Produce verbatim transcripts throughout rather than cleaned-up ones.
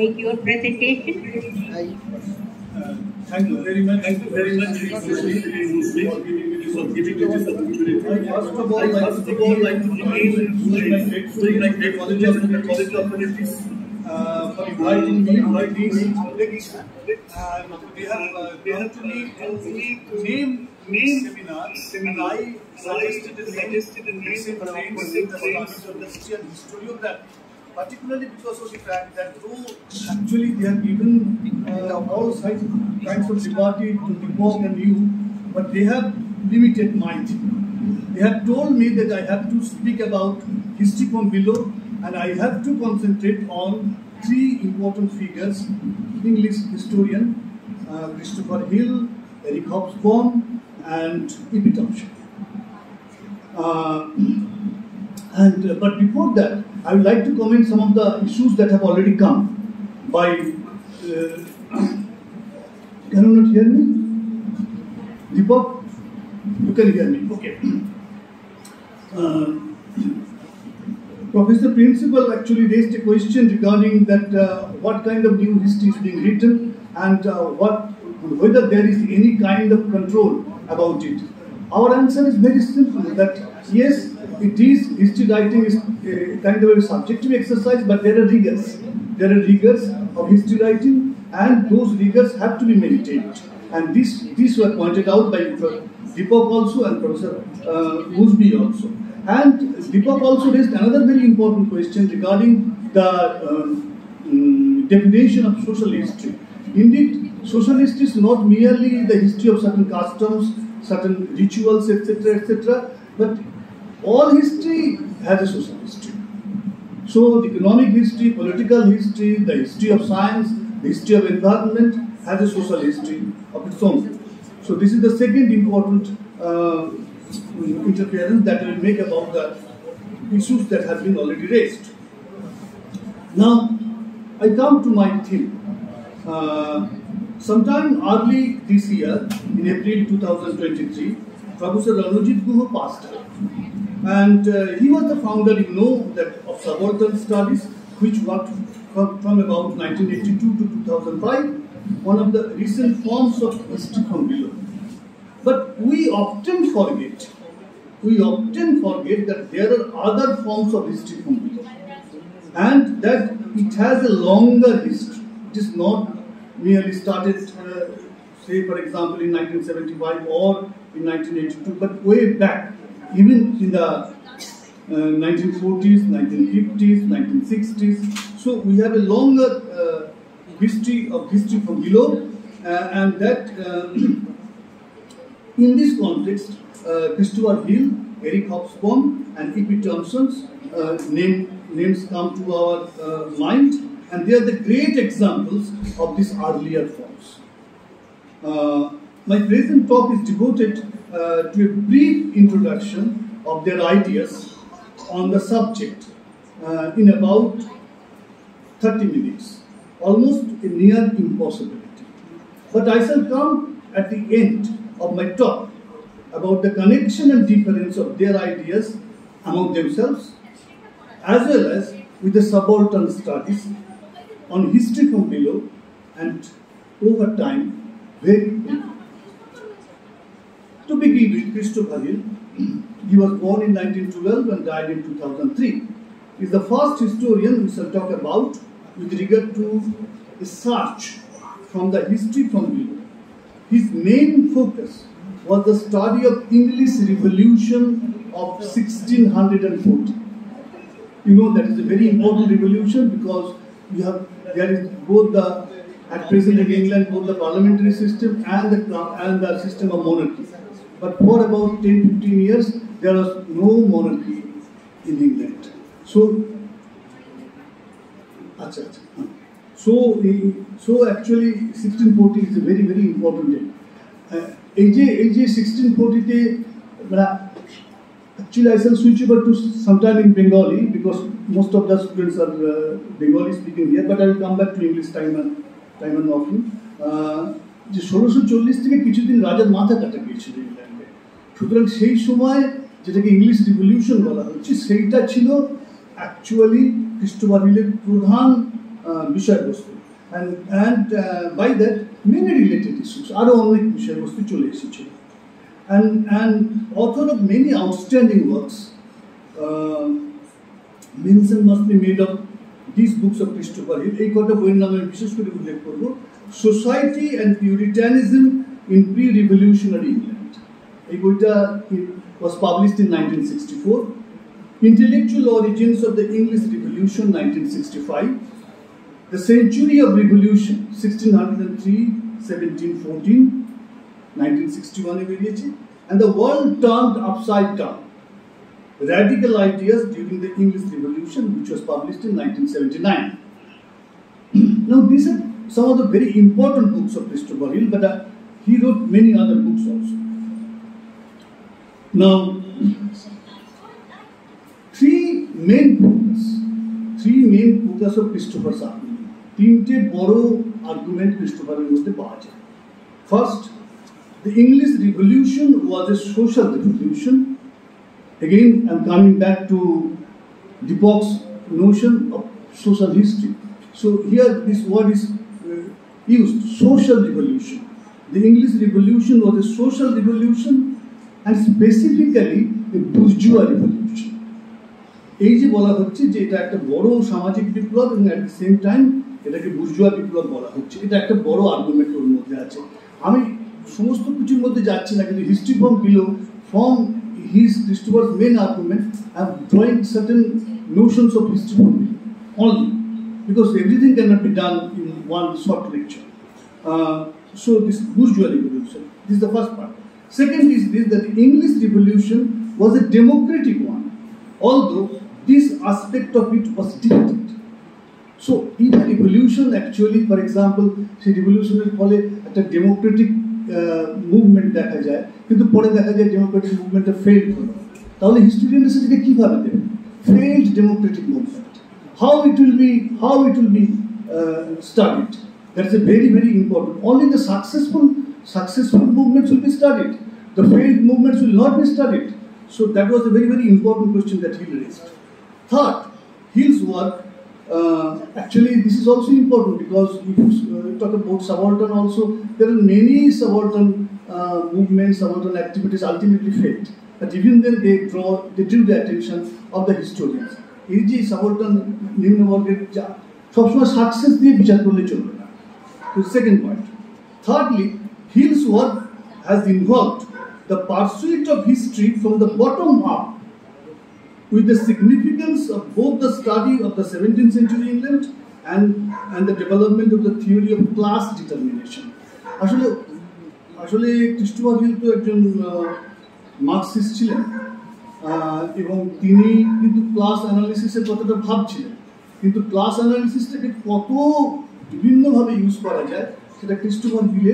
make your presentation. Uh, thank you very much. Thank you very much for giving me this opportunity. First of all, I would like to begin my grateful College of College of Humanities for inviting me, inviting me. And they have uh, they have to me to name name seminars, and I suggested in suggested in recent frames in the studies of the history and historiography. Particularly because of the fact that though actually they have given uh, all sides, kinds of liberty to Deepak and you, but they have limited mind. They have told me that I have to speak about history from below, and I have to concentrate on three important figures: English historian uh, Christopher Hill, Eric Hobsbawm, and E P Thompson. Uh, and uh, but before that, I would like to comment some of the issues that have already come by. Uh, can you not hear me? Deepak, you can hear me. Okay. Uh, Professor Principal actually raised a question regarding that uh, what kind of new history is being written and uh, what whether there is any kind of control about it. Our answer is very simple, that yes, it is, history writing is a kind of a subjective exercise, but there are rigors. There are rigors of history writing, and those rigors have to be maintained. And this, these were pointed out by Deepak also and Professor uh, Moosby also. And Deepak also raised another very important question regarding the um, um, definition of social history. Indeed, social history is not merely the history of certain customs, certain rituals, et cetera, et cetera, but all history has a social history. So, the economic history, political history, the history of science, the history of environment has a social history of its own. So, this is the second important uh, interference that I will make about the issues that have been already raised. Now, I come to my theme. Uh, sometime early this year, in April two thousand twenty-three, Professor Ranojit Guha passed away. And uh, he was the founder, you know, that of subaltern studies, which worked from, from about nineteen eighty-two to two thousand five, one of the recent forms of history from below. But we often forget, we often forget that there are other forms of history from below, and that it has a longer history. It is not merely started, uh, say, for example, in nineteen seventy-five or in nineteen eighty-two, but way back. Even in the uh, nineteen forties, nineteen fifties, nineteen sixties. So we have a longer uh, history of history from below, uh, and that uh, in this context, uh, Christopher Hill, Eric Hobsbawm, and E P Thompson's uh, name, names come to our uh, mind, and they are the great examples of these earlier forms. Uh, my present talk is devoted Uh, to a brief introduction of their ideas on the subject uh, in about thirty minutes, almost a near impossibility. But I shall come at the end of my talk about the connection and difference of their ideas among themselves, as well as with the subaltern studies on history from below and over time very briefly. To begin with, Christopher Hill, he was born in nineteen twelve and died in two thousand three. He is the first historian we shall talk about with regard to a search from the history from below. His main focus was the study of English Revolution of sixteen forty. You know that is a very important revolution because you have there is both the at present in England both the parliamentary system and the and the system of monarchy. But for about ten to fifteen years, there was no monarchy in England. So, achha, achha. so, so actually, sixteen forty is a very, very important date. Uh, A J sixteen forty, actually, I shall switch over to sometime in Bengali because most of the students are uh, Bengali speaking here. But I will come back to English time and time and often. যে ষোলোশো চল্লিশ থেকে কিছুদিন রাজার মাথা কাটা গিয়েছিল ইংল্যান্ডে, সুতরাং সেই সময় যেটাকে ইংলিশ রিভলিউশন বলা হচ্ছে সেইটা ছিল অ্যাকচুয়ালি ক্রিস্টোফার হিলের প্রধান বিষয়বস্তু, and and uh, by that many related issues আরো অনেক বিষয়বস্তু চলে এসেছিল, and and author of many outstanding works. uh, mention must be made of these books of Christopher Hill. এই কটা বইয়ের নাম আমি বিশেষ করে উল্লেখ করব: Society and Puritanism in Pre-Revolutionary England, এই বইটা was published in nineteen sixty-four. Intellectual Origins of the English Revolution, nineteen sixty-five. The Century of Revolution, sixteen oh three to seventeen fourteen, nineteen sixty-one এ বেরিয়েছে, and The World Turned Upside Down, Radical Ideas During the English Revolution, which was published in nineteen seventy-nine. Now, these are some of the very important books of Christopher Hill, but uh, he wrote many other books also. Now, three main focus, three main focus of Christopher's argument. তিনটে বড় argument ক্রিস্টোফারের মধ্যে পাওয়া যায়। First, the English Revolution was a social revolution. Again, I'm coming back to Depoc's notion of social history. So here this word is uh, used, social revolution. The English Revolution was a social revolution, and specifically a bourgeois revolution. এই যে বলা হচ্ছে যে এটা একটা বড় সামাজিক বিপ্লব, এবং at the same time এটাকে বুর্জুয়া বিপ্লব বলা হচ্ছে, এটা একটা বড় আর্গুমেন্ট ওর মধ্যে আছে। আমি সমস্ত কিছুর মধ্যে যাচ্ছি না, কিন্তু history from below, from his Christopher's main argument, I am drawing certain notions of history from below only, because everything cannot be done in one short lecture. Uh, so this bourgeois revolution, this is the first part. Second is this, that the English Revolution was a democratic one, although this aspect of it was difficult. So, in a revolution, actually, for example, সেই রিভলিউশনের ফলে একটা Democratic movement দেখা যায়, কিন্তু পরে দেখা যায় Democratic মুভমেন্টটা fail হলো। তাহলে হিস্টোরিয়ানরা সেটাকে কীভাবে দেবে? Failed democratic movement, how it will be how it will be studied, that's a very very important. Only the successful successful movements will be studied, the failed movements will not be studied. So that was a very very important question that Hill raised. Third, Hill's work, Uh, actually, this is also important, because if you uh, talk about subaltern also, there are many subaltern uh, movements, subaltern activities ultimately failed. But even then, they draw, they drew the attention of the historians. এই যে subaltern নিম্নবর্গের সবসময় success দিয়ে বিচার করলে চলবে না। So second point. Thirdly, Hill's work has involved the pursuit of history from the bottom up, with the significance of both the study of the seventeenth century England and, and the development of the theory of class determination. আসলে আসলে Christopher hill তো একজন Marxist ছিলেন, এবং তিনি কিন্তু class অ্যানালিসিসের কথাটা ভাবছিলেন, কিন্তু ক্লাস অ্যানালিসিসটাকে কত বিভিন্নভাবে ইউজ করা যায় সেটা ক্রিস্টোফার হিলের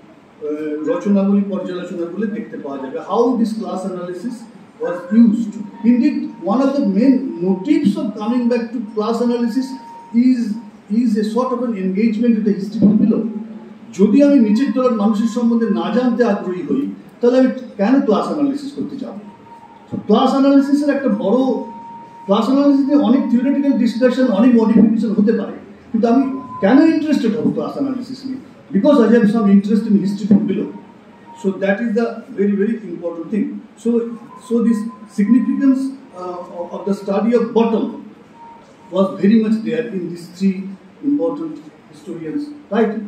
রচনাবলী পর্যালোচনা করলে দেখতে পাওয়া যাবে। How this class analysis was used. Indeed, one of the main motives of coming back to class analysis is is a sort of an engagement with the history from below. যদি আমি নিচের তলার মানুষের সম্বন্ধে না জানতে আগ্রহী হই, তাহলে আমি কেন ক্লাস অ্যানালিসিস করতে যাব? ক্লাস অ্যানালিসিসের একটা বড় ক্লাস অ্যানালিসিসে অনেক থিওরিটিক্যাল ডিসকাশন, অনেক মডিফিকেশন হতে পারে, কিন্তু আমি কেন ইন্টারেস্টেড হব ক্লাস অ্যানালিসিস নিয়ে? Because I have some interest in history from below. So that is the very very important thing. So so this significance uh, of the study of bottom was very much there in these three important historians' writings.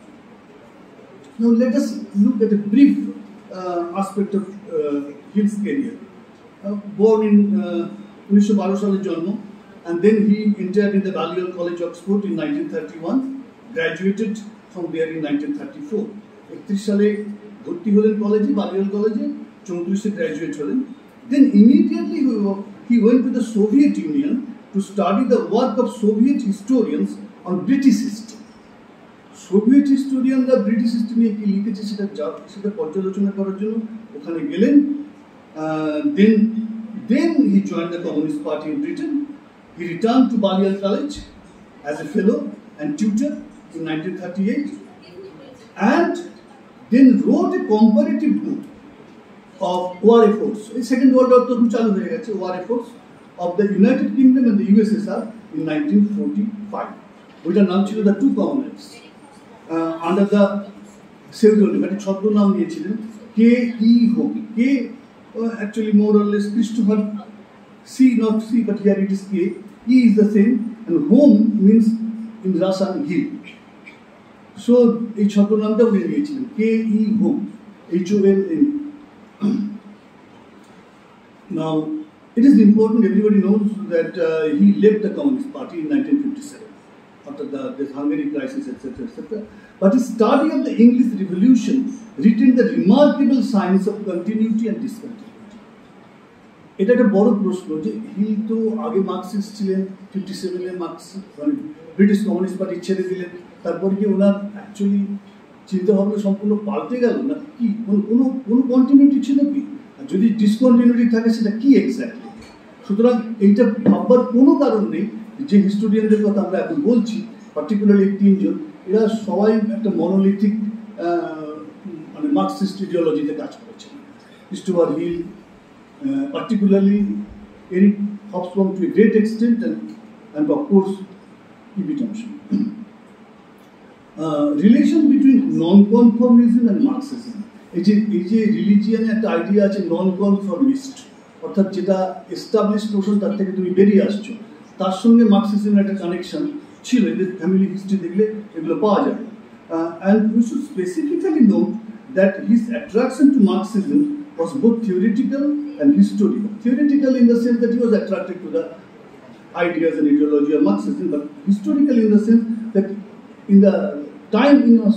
Now let us look at a brief uh, aspect of uh, Hill's career. Uh, born in nineteen twelve সালে জন্ম, and then he entered in the Balliol College, Oxford in nineteen thirty-one, graduated from there in nineteen thirty-four. একত্রিশ সালে ভর্তি হলেন কলেজে, Balliol কলেজে, চৌত্রিশে graduate হলেন। Then immediately he went to the Soviet Union to study the work of Soviet historians on British history. Soviet হিস্টোরিয়ানরা British history নিয়ে কি লিখেছে সেটা সেটা পর্যালোচনা করার জন্য ওখানে গেলেন। Then then he joined the communist party in Britain. He return to Balliol college as a fellow and tutor in nineteen thirty eight, and then wrote a comparative book of war efforts. The Second World War তখন চালু হয়ে গেছে, war efforts of the United Kingdom and the U S S R in nineteen forty-five. ওইটার নাম ছিল the two comrades under the pseudonym, একটা ছদ্মনাম নিয়েছিলেন K E Home. K actually more or less Christopher C, not C, but here it is K. E is the same, and home means in Russian hill. So এই ছদ্মনামটা উনি নিয়েছিলেন K E Home, H O L M. Now it is important, everybody knows that uh, he left the Communist Party in nineteen fifty-seven after the, the Hungary crisis, et cetera, et cetera. But his study of the English Revolution retained the remarkable science of continuity and discontinuity. এটা একটা বড় প্রশ্ন যে hill তো আগে Marxist ছিলেন, fifty সেভেনে Marxist মানে ব্রিটিশ কমিউনিস্ট পার্টি ছেড়ে দিলেন, তারপরে কি ওনার অ্যাকচুয়ালি চিন্তাভাবনা সম্পূর্ণ পাল্টে গেল না কি, কোনো কোনো কোনো কন্টিনিউটি ছিল কি, আর যদি ডিসকন্টিনিউটি থাকে সেটা কি এক্স্যাক্টলি? সুতরাং এইটা ভাববার কোনো কারণ নেই। যে হিস্টোরিয়ানদের কথা আমরা এখন বলছি, পার্টিকুলারলি তিনজন, এরা সবাই একটা মনোলিথিক মানে মার্কসিস্ট ইডিওলজিতে কাজ করেছেন। Christopher Hill, particularly Eric Hobsbawm to a great extent, and, and of course E B Thompson. Uh, relation between non-conformism and Marxism. এই যে এই যে রিলিজিয়ানে একটা আইডিয়া আছে নন-কনফর্মিস্ট, অর্থাৎ যেটা এস্টাবলিশ নোশন তার থেকে তুমি বেরিয়ে আসছো, তার সঙ্গে মার্কসিজমের একটা কানেকশন ছিল। এদের ফ্যামিলি হিস্ট্রি দেখলে এগুলো পাওয়া যাবে। And we should specifically note that his attraction to Marxism was both theoretical and historical. Theoretical in the sense that he was attracted to the ideas and ideology of Marxism, but historical in the sense that in the time in, was,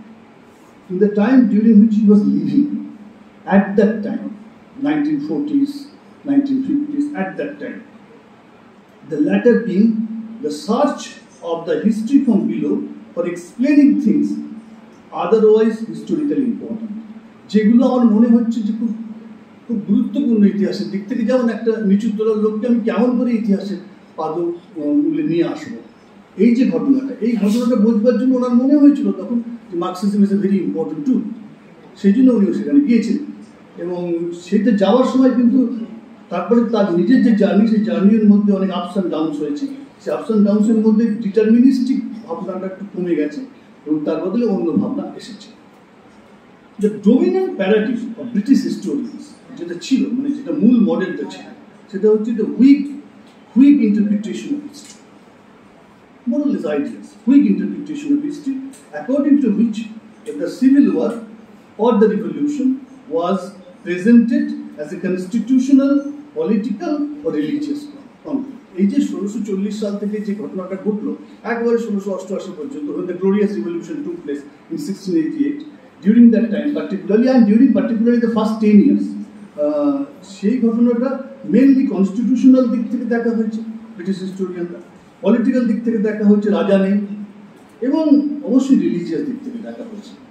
in the time during which he was living, at that time, nineteen forties, nineteen fifties, at that time, the latter being the search of the history from below for explaining things otherwise historically important. যেগুলো আমার মনে হচ্ছে যে খুব খুব গুরুত্বপূর্ণ ইতিহাসের দিক থেকে, যেমন একটা নিচু তলার লোককে আমি কেমন করে ইতিহাসের পাদমূলে নিয়ে আসবো, এই যে ঘটনাটা, এই ঘটনাটা বোঝবার জন্য ওনার মনে হয়েছিল তখন যে Marxism is a very important tool. সেই জন্য উনিও সেখানে গিয়েছিলেন, এবং সেটা যাওয়ার সময় কিন্তু তারপরে তার নিজের যে জার্নি, সেই জার্নির মধ্যে অনেক আপস অ্যান্ড ডাউনস হয়েছে। সেই আপস অ্যান্ড ডাউনসের মধ্যে ডিটারমিনিস্টিক ভাবনাটা একটু কমে গেছে এবং তার বদলে অন্য ভাবনা এসেছে। The dominant paradigm of British historians, যেটা ছিল মানে যেটা মূল মডেলটা ছিল, সেটা হচ্ছে the weak, weak interpretation of history. More or less ideas, weak interpretation of history, according to which the Civil War or the Revolution was presented as a constitutional, political or religious conflict. এই যে ষোলোশো চল্লিশ সাল থেকে যে ঘটনাটা ঘটলো একবারে ষোলোশো অষ্টআশি পর্যন্ত, when the glorious revolution took place in sixteen eighty-eight, during that time particularly and during particularly the first ten years, সেই ঘটনাটা মেনলি কনস্টিটিউশনাল দিক থেকে দেখা হয়েছে ব্রিটিশ হিস্টোরিয়ানরা, পলিটিক্যাল দিক থেকে দেখা হয়েছে রাজা নেই, এবং অবশ্যই রিলিজিয়াস দিক থেকে দেখা হয়েছে।